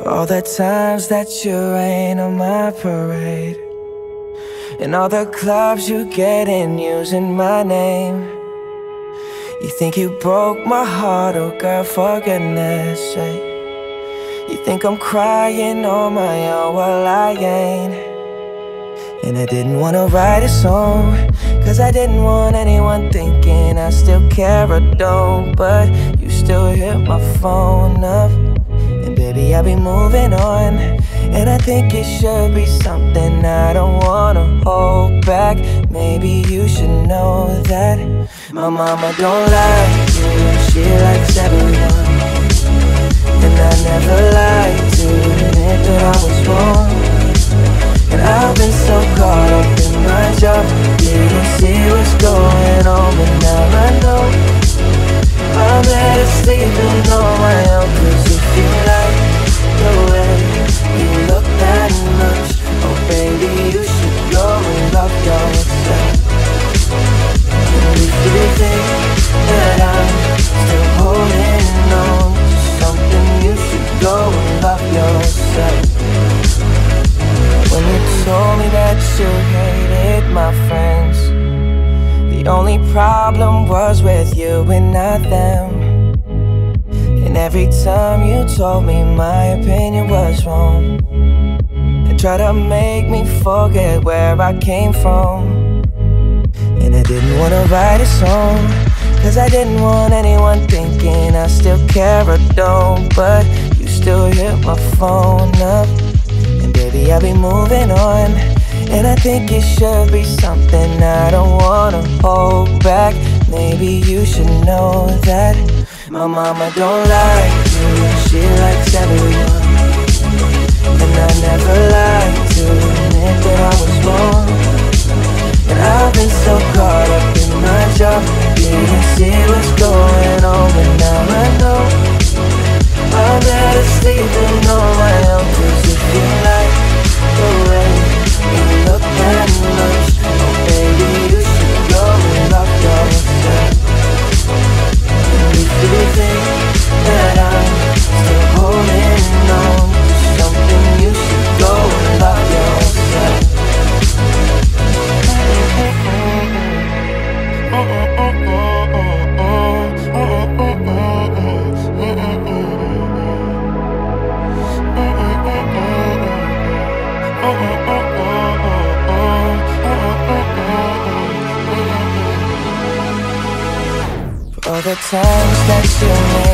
For all the times that you rain on my parade, and all the clubs you get in using my name. You think you broke my heart, oh girl, for goodness sake. You think I'm crying on my own, well I ain't. And I didn't wanna write a song, cause I didn't want anyone thinking I still care or don't. But you still hit my phone up, and baby I'll be moving on. And I think it should be something I don't wanna hold back. Maybe you should know that my mama don't like you, she likes everyone. And I never lied to admit that I was wrong. And I've been so caught up in my job, didn't see what's going on. But now I know I'm better sleeping on my own. Cause if you like the way you look that much, oh baby you should go and love yourself. And if you think that I'm still holding on to something, you should go and love yourself. When you told me that you hated my friends, the only problem was with you and not them. And every time you told me my opinion was wrong, and tried to make me forget where I came from. And I didn't wanna write a song, cause I didn't want anyone thinking I still care or don't. But you still hit my phone up, and baby I'll be moving on. And I think it should be something I don't wanna hold back. Maybe you should know that my mama don't like you, she likes everyone. And I never lied to admit that I was wrong. And I've been so caught up in my job, didn't see what's going on. But now I know I'm better sleeping on my own. Cause if you like the way you look that much, oh baby you should go and love yourself. And if you think that I'm still holding on to something, you should go and love yourself. For all the times that you made